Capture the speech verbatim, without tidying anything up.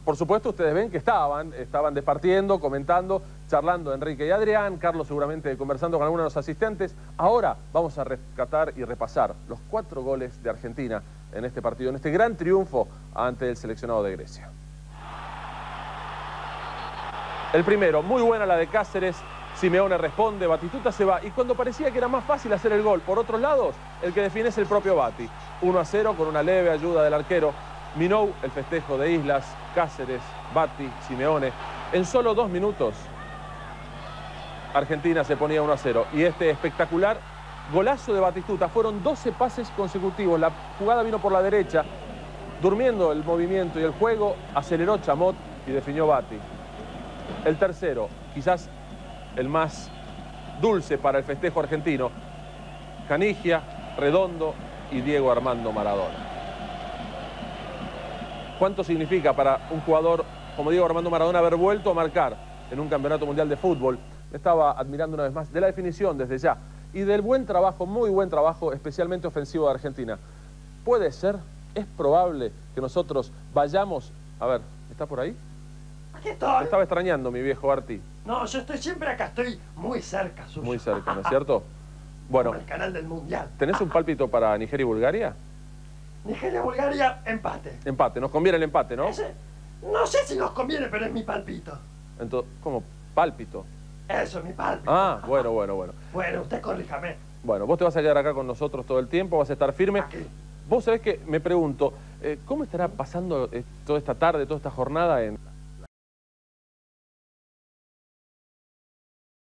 por supuesto, ustedes ven que estaban, estaban departiendo, comentando, charlando Enrique y Adrián, Carlos seguramente conversando con algunos de los asistentes. Ahora vamos a rescatar y repasar los cuatro goles de Argentina en este partido, en este gran triunfo ante el seleccionado de Grecia. El primero, muy buena la de Cáceres, Simeone responde, Batistuta se va, y cuando parecía que era más fácil hacer el gol por otros lados, el que define es el propio Bati. uno a cero con una leve ayuda del arquero. Minou, el festejo de Islas, Cáceres, Bati, Simeone. En solo dos minutos, Argentina se ponía uno a cero. Y este espectacular golazo de Batistuta, fueron doce pases consecutivos. La jugada vino por la derecha, durmiendo el movimiento y el juego, aceleró Chamot y definió Bati. El tercero, quizás el más dulce para el festejo argentino, Canigia, Redondo y Diego Armando Maradona. ¿Cuánto significa para un jugador como Diego Armando Maradona haber vuelto a marcar en un campeonato mundial de fútbol? Estaba admirando una vez más de la definición desde ya y del buen trabajo, muy buen trabajo, especialmente ofensivo de Argentina. ¿Puede ser? ¿Es probable que nosotros vayamos? A ver, ¿está por ahí? Aquí estoy. Me estaba extrañando, mi viejo Arti. No, yo estoy siempre acá, estoy muy cerca suyo. Muy cerca, ¿no es cierto? Bueno, como el canal del mundial. ¿Tenés un pálpito para Nigeria y Bulgaria? Nigeria-Bulgaria, empate. Empate, nos conviene el empate, ¿no? Ese, no sé si nos conviene, pero es mi palpito. Entonces, ¿cómo? ¿Pálpito? Eso es mi palpito. Ah, bueno, bueno, bueno. Bueno, usted corríjame. Bueno, vos te vas a quedar acá con nosotros todo el tiempo, vas a estar firme. Aquí. Vos sabés que me pregunto, eh, ¿cómo estará pasando eh, toda esta tarde, toda esta jornada en...